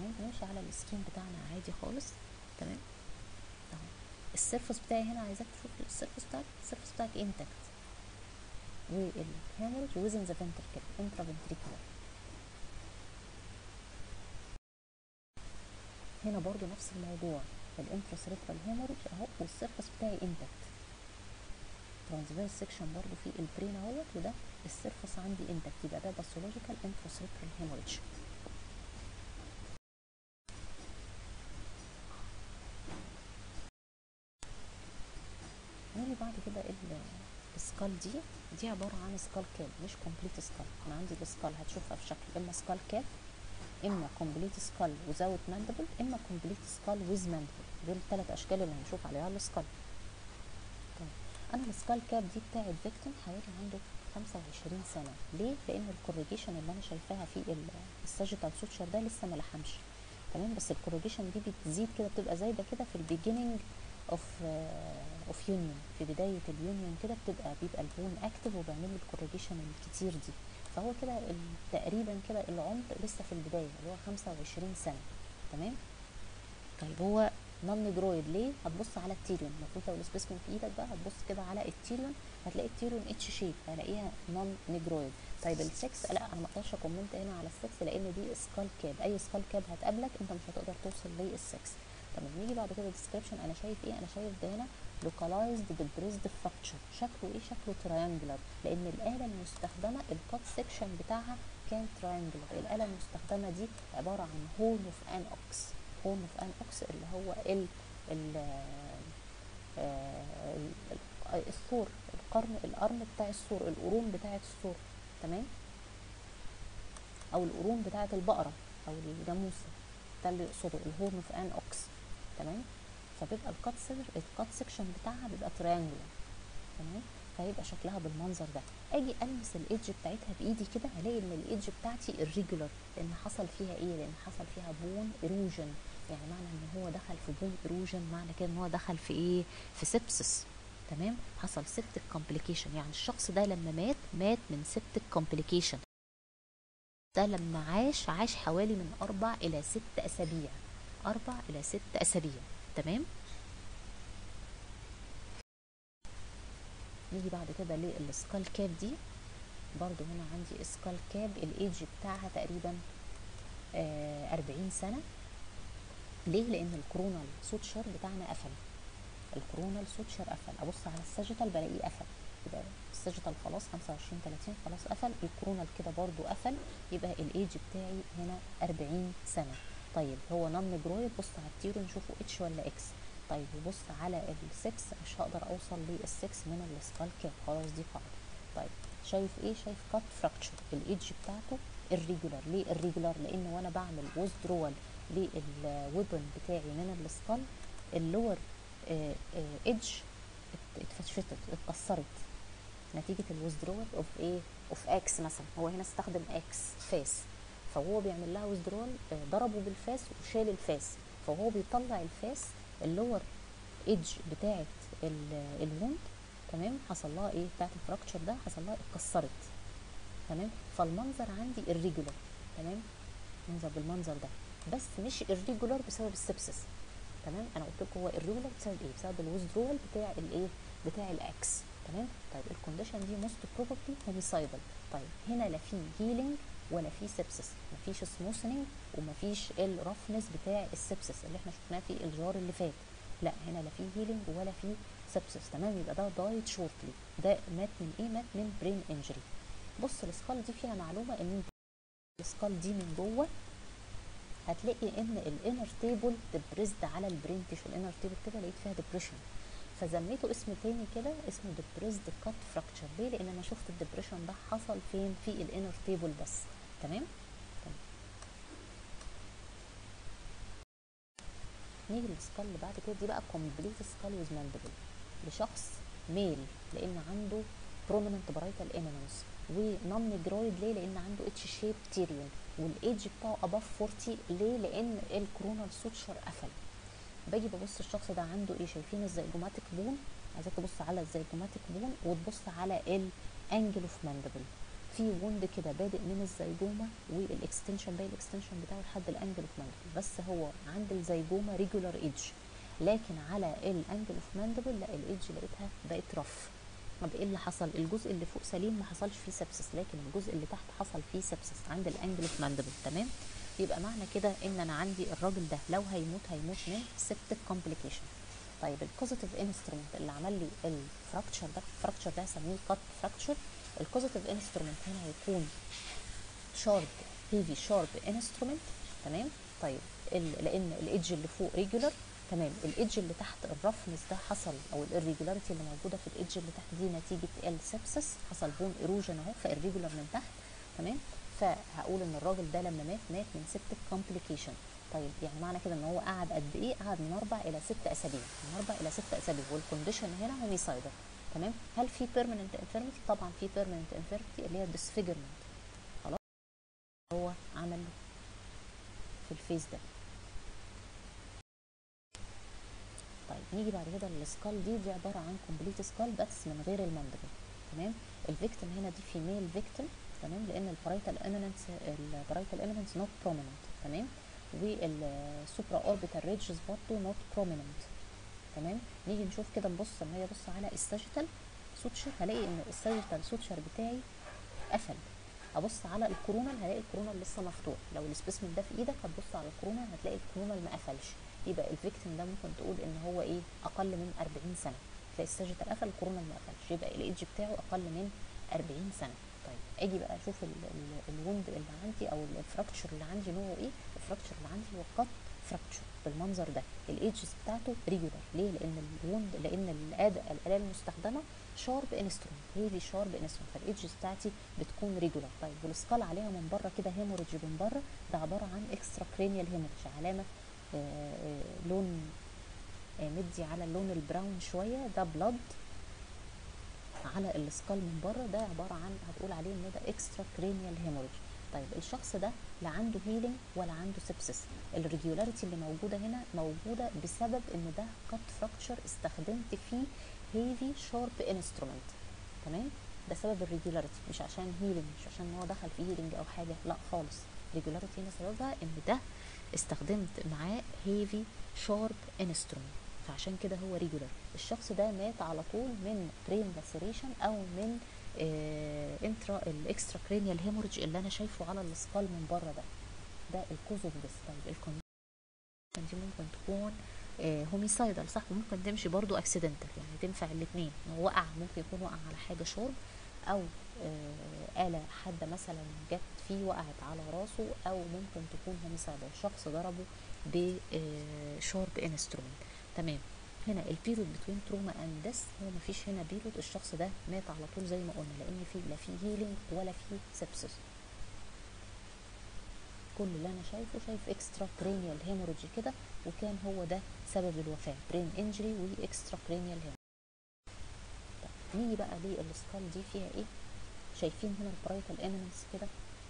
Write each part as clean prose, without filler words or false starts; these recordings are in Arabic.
تمام. هنمشي على السكين بتاعنا عادي خالص. تمام اهو. السيرفس بتاعي هنا عايزاك تشوف السيرفس بتاعك انتكت، والهيموريج within the ventricle intraventricular. هنا برضو نفس الموضوع، الانتراسيريبرال هيموريج اهو والسيرفس بتاعي انتكت. ترانسفيرس سيكشن برضو في البرين اهوت، وده السيرفس عندي انتكت، يبقى ده باثولوجيكال انتراسيريبرال هيموريج. نيجي بعد كده السكال دي عباره عن سكال كاب مش كومبليت سكال. انا عندي السكال هتشوفها في شكل اما سكال كاب، اما كومبليت سكال وزاوت ماندبل، اما كومبليت سكال ويز ماندبل. دول الثلاث اشكال اللي هنشوف عليها السكال. طيب انا السكال كاب دي بتاعت فيكتيم حوالي عنده 25 سنه. ليه؟ لان الكوريجيشن اللي انا شايفاها في الساجيتال سوتشر ده لسه ما لحمش. تمام. بس الكوريجيشن دي بتزيد كده، بتبقى زايده كده في البيجيننج اوف يونيون، في بدايه اليونيون كده بيبقى البون اكتف وبيعمل لي الكوريجيشن الكتير دي. فهو كده تقريبا كده العمر لسه في البدايه اللي هو 25 سنه. تمام. طيب هو نون نيجرويد ليه؟ هتبص على التيريون، المفروض لو السبيسمن في ايدك بقى هتبص كده على التيريون، هتلاقي التيريون اتش شيب، هلاقيها نون نيجرويد. طيب السكس، لا انا ما اقدرش اكومنت هنا على السكس لان دي سكال كاب، اي سكال كاب هتقابلك انت مش هتقدر توصل للسكس. طب نيجي بعد كده ديسكريبشن. انا شايف ايه؟ انا شايف ده هنا localized depressed fracture. شكله ايه؟ شكله triangular، لان الآلة المستخدمة الكات سيكشن بتاعها كان triangular. الآلة المستخدمة دي عبارة عن هورن اوف ان اوكس. هورن اوف ان اوكس اللي هو الثور، القرن بتاع الثور، القرون بتاعة الثور. تمام. او القرون بتاعة البقرة او الجاموسة، ده اللي يقصده الهورن اوف ان اوكس. تمام. فبيبقى الكات سيكشن بتاعها بيبقى تريانجولار. تمام. فهيبقى شكلها بالمنظر ده. اجي المس الايدج بتاعتها بايدي كده، هلاقي ان الايدج بتاعتي irregular، لان حصل فيها ايه؟ لان حصل فيها بون ايروجن. يعني معنى ان هو دخل في بون ايروجن معنى كده ان هو دخل في ايه؟ في سيبسس. تمام. حصل سيبتك كومبليكيشن، يعني الشخص ده لما مات من سيبتك كومبليكيشن. ده لما عاش حوالي من 4 إلى 6 أسابيع. 4 إلى 6 أسابيع. تمام. نيجي بعد كده للسكال كاب دي. برضو هنا عندي سكال كاب الايدج بتاعها تقريبا 40 سنة. ليه؟ لان الكورونال سوتشر بتاعنا قفل. الكورونال سوتشر قفل. ابص على الساجيتال بلاقيه قفل، يبقى الساجيتال خلاص 25 30 خلاص قفل. الكورونال كده برضو قفل، يبقى الايدج بتاعي هنا 40 سنة. طيب هو نون نيجرويد، بص على التيرو نشوفه اتش ولا اكس. طيب وبص على السكس، مش هقدر اوصل للسكس من السكال كاب، خلاص دي قاعدة. طيب شايف ايه؟ شايف كات فراكتشر. الايدج بتاعته الريجولار. ليه الريجولار؟ لان وانا بعمل ويزدرول للويبن بتاعي من السكال، اللور ايدج اتفتفتت، اتكسرت نتيجه الويزدرول اوف ايه؟ اوف اكس مثلا. هو هنا استخدم اكس فاس، فهو بيعمل لها ويزدرول، ضربه بالفاس وشال الفاس، فهو بيطلع الفاس. اللور ايدج بتاعه الوند، تمام، حصل لها ايه؟ بتاعه الفراكتشر ده حصل لها اتكسرت. تمام. فالمنظر عندي الريجولار. تمام. منظر بالمنظر ده، بس مش الريجولار بسبب السبسس. تمام. انا قلت لكم هو الريجولار بسبب ايه؟ بسبب الويزدرول بتاع الايه؟ بتاع الاكس. تمام. طيب الكونديشن دي موست بروبابلي هوميسايدال. طيب هنا لا في هيلينج ولا في سبسس، مفيش سموثنينج ومفيش الرفنس بتاع السبسس اللي احنا شفناه في الجار اللي فات. لا هنا لا في هيلينج ولا في سبسس. تمام. يبقى ده دايت شورتلي. ده مات من ايه؟ مات من برين انجري. بص السكال دي فيها معلومه، ان السكال دي من جوه هتلاقي ان الانر تيبل ديبريسد على البرين تيشو. الانر تيبل كده لقيت فيها ديبريشن، فسميته اسم تاني كده اسمه ديبريسد كات فراكتشر. ليه؟ لان انا شفت الديبريشن ده حصل فين؟ في الانر تيبل بس. تمام. طيب نيجي للسكال اللي بعد كده. دي بقى كومبليت سكال ويز ماندبل لشخص ميل، لان عنده برونمنت برايتال ايميننس، ونون نيجرويد. ليه؟ لان عنده اتش شيب تيريون، والايدج بتاعه اباف 40. ليه؟ لان الكورونال سوتشر قفل. باجي ببص الشخص ده عنده ايه؟ شايفين الزيجوماتيك بون؟ عايزاك تبص على الزيجوماتيك بون وتبص على الانجل اوف ماندبل. في وند كده بادئ من الزيجومه والاكستنشن باقي الاكستنشن بتاعه لحد الانجل اوف ماندبل، بس هو عند الزيجومه ريجولار ايدج، لكن على الانجل اوف ماندبل لا، الايدج لقيتها بقت رف. طب ايه اللي حصل؟ الجزء اللي فوق سليم ما حصلش فيه سبسس، لكن الجزء اللي تحت حصل فيه سبسس عند الانجل اوف ماندبل. تمام، يبقى معنى كده ان انا عندي الراجل ده لو هيموت هيموت من سيبتك كومبليكيشن. طيب الكوزيتيف انسترومنت اللي عمل لي الفراكتشر ده، الفراكتشر ده هسميه كات فراكتشر. الكوزيتيف انسترومنت هنا هيكون شارب، هيفي شارب انسترومنت. تمام. طيب لان الايدج اللي فوق ريجولار، تمام، الايدج اللي تحت الرفنس ده حصل، او الirregularity اللي موجوده في الايدج اللي تحت دي نتيجه السبسس، حصل بون ايروجن اهو فالريجولار من تحت. تمام، فهقول ان الراجل ده لما مات من سبتك كومبليكيشن. طيب يعني معنى كده ان هو قعد قد ايه؟ قعد من 4 إلى 6 اسابيع، من 4 إلى 6 اسابيع، والكونديشن هنا هوميسايدر. تمام. هل في بيرمننت انفيرميتي؟ طبعا في بيرمننت انفيرميتي اللي هي الديسفيجرمنت، خلاص هو عمل في الفيس ده. طيب نيجي بعد كده للسكال دي عباره عن كومبليت سكال بس من غير الماندبل. تمام. الفيكتيم هنا دي فيميل فيكتيم، تمام، لان البرايتال اليمنتس نوت بروميننت. تمام، والسوبرا اوربيتال ريدجز برضه نوت بروميننت. تمام. نيجي نشوف كده، نبص لما اجي ابص على الساجيتال سوتشر هلاقي ان الساجيتال سوتشر بتاعي قفل. ابص على الكورونال هلاقي الكورونال لسه مفتوح. لو السبيسمن ده في ايدك هتبص على الكورونال هتلاقي الكورونال ما قفلش. يبقى الفيكتيم ده ممكن تقول ان هو ايه؟ اقل من 40 سنه. تلاقي الساجيتال قفل الكورونال ما قفلش، يبقى الايدج بتاعه اقل من 40 سنه. طيب اجي بقى اشوف الوند اللي عندي او الفراكتشر اللي عندي نوعه ايه. الفراكتشر اللي عندي هو كات فراكتشر بالمنظر ده. الايدجز بتاعته ريجولار. ليه؟ لان الاله المستخدمه شارب انسترومنت، هيفي شارب انسترومنت، فالايدجز بتاعتي بتكون ريجولار. طيب والسكال عليها من بره كده هيموريدج من بره، ده عباره عن اكسترا كرينيال هيموريدج، علامه لون مدي على اللون البراون شويه، ده بلاد على السكال من بره، ده عباره عن هتقول عليه ان ده اكسترا كرينيال هيموريدج. طيب الشخص ده لا عنده هيلينج ولا عنده سبسس. الريجولاريتي اللي موجوده هنا موجوده بسبب ان ده كات فراكتشر استخدمت فيه هيفي شارب انسترومنت. تمام، ده سبب الريجولاريتي، مش عشان هيلينج، مش عشان هو دخل في هيلينج او حاجه، لا خالص. الريجولاريتي هنا سببها ان ده استخدمت معاه هيفي شارب انسترومنت، فعشان كده هو ريجولار. الشخص ده مات على طول من برين لاسيريشن او من انترا الاكسترا كرينيال هيموريدج اللي انا شايفه على السكال من بره ده الكوز اوف ذس. طيب الكونديشن دي ممكن تكون هوميسايدال، صح، وممكن تمشي برضو اكسيدنتال، يعني تنفع الاثنين. هو وقع، ممكن يكون وقع على حاجه شرب، او آلة حادة مثلا جت فيه وقعت على راسه، او ممكن تكون هوميسايدال، شخص ضربه بشارب انسترومنت. تمام. هنا البيريود بتوين تروما اند ديس، هو مفيش هنا بيريود، الشخص ده مات على طول زي ما قلنا، لان في لا في هيلينج ولا في سبسس. كل اللي انا شايف اكسترا كرينيال هيموريدج كده، وكان هو ده سبب الوفاه، برين انجري واكسترا كرينيال هيموريدج. طيب نيجي بقى للسكال دي فيها ايه. شايفين هنا البرايتال انيمنتس كده،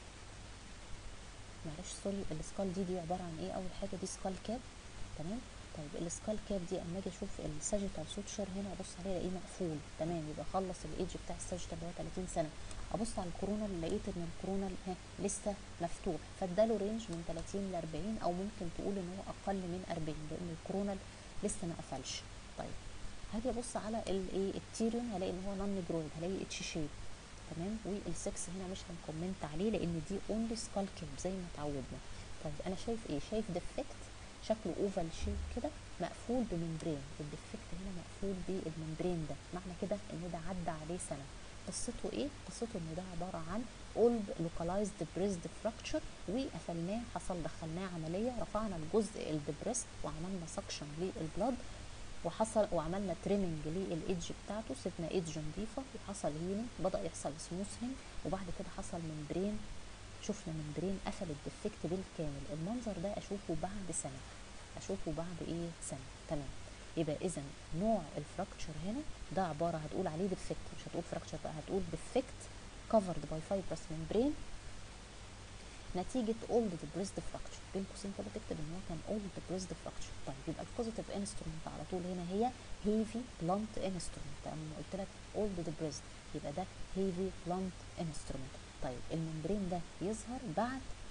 معلش سوري، السكال دي عباره عن ايه؟ اول حاجه دي سكال كاب. تمام. طيب السكال كاب دي اما اجي اشوف الساجيتال سوتشر هنا ابص عليه الاقيه مقفول. تمام، يبقى خلص الايدج بتاع الساجيتال اللي هو 30 سنه. ابص على الكورونال لقيت ان الكورونال لسه مفتوح، فاداله رينج من 30 ل 40، او ممكن تقول ان هو اقل من 40 لان الكورونال لسه ما قفلش. طيب هاجي ابص على الايه التيريون هلاقي ان هو نون نيجرويد، هلاقي اتش شيب. تمام. والسكس هنا مش هنكومنت عليه لان دي اونلي سكال كاب زي ما اتعودنا. طيب انا شايف ايه؟ شايف ديفكت شكله اوفال شيب كده مقفول بممبرين. الديفكت هنا مقفول بالممبرين ده، معنى كده ان ده عدى عليه سنه. قصته ايه؟ قصته ان ده عباره عن اولد لوكالايزد بريزد فراكتشر، وقفلناه، دخلناه عمليه، رفعنا الجزء الدبريست وعملنا سكشن للبلاد، وعملنا تريمنج للايدج بتاعته، سيبنا ايدج نضيفه، وحصل هيلينج، بدا يحصل سموثنج، وبعد كده حصل ممبرين، شفنا ممبرين قفل الديفكت بالكامل. المنظر ده اشوفه بعد سنه، اشوفه بعد ايه؟ سنه. تمام. يبقى اذا نوع الفراكتشر هنا ده عباره، هتقول عليه ديفكت، مش هتقول فراكتشر بقى، هتقول ديفكت covered by fibrous membrane نتيجه اولد بريزد فراكتشر. بين قوسين كده تكتب ان هو كان اولد بريزد فراكتشر. طيب يبقى البوزيتيف انسترومنت على طول هنا هي هيفي بلانت انسترومنت. اما قلت لك اولد بريزد يبقى ده هيفي بلانت انسترومنت. طيب الممبرين ده يظهر بعد